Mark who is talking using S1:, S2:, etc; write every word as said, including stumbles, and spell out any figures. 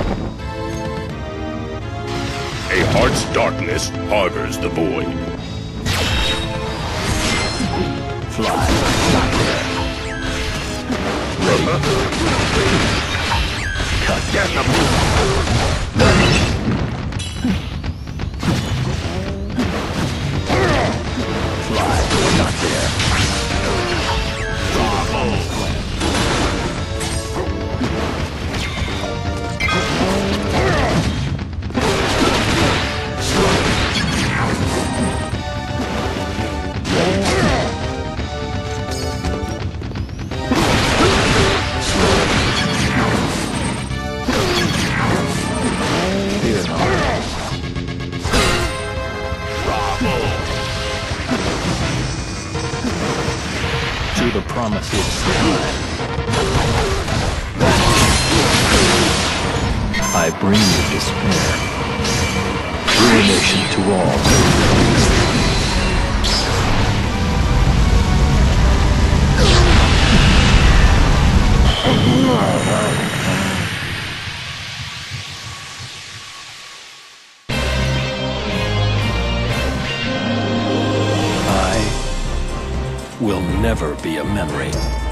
S1: A heart's darkness harbors the void.
S2: Fly, not there. Ready? Cut.
S1: Get the
S2: Fly, not there.
S1: Bravo!
S2: To the promised sky. I bring you despair, ruination to all. I will never be a memory.